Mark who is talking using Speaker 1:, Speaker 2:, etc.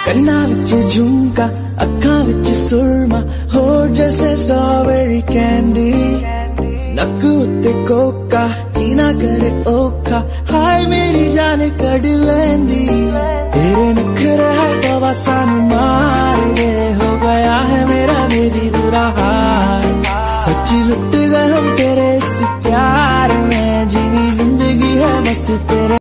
Speaker 1: ਕੰਨਾਂ ਵਿੱਚ ਝੁਮਕਾ ਅੱਖਾਂ ਵਿੱਚ ਸੁਰਮਾ ਹੋਠ ਜੈਸੇ स्ट्रॉबेरी कैंडी नक उत्ते कोका जीना करे ओखा हाय मेरी जान कड़ लेंदी तेरे नखरे है तो सानू मार दे हो गया है मेरा बेबी बुरा हाल सच्ची लुट गए हम तेरे इस प्यार में जीनी जिंदगी है बस तेरे